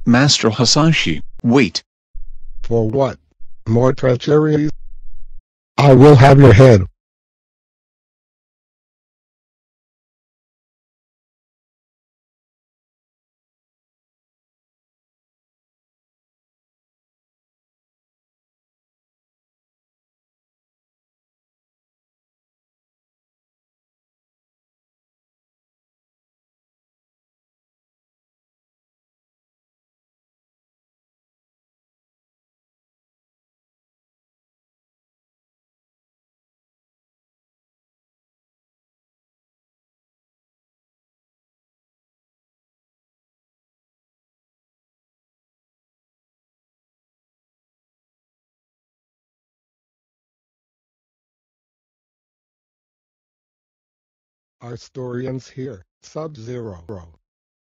Master Hasashi, wait. For what? More treachery? I will have your head. Our story ends here. Sub-Zero.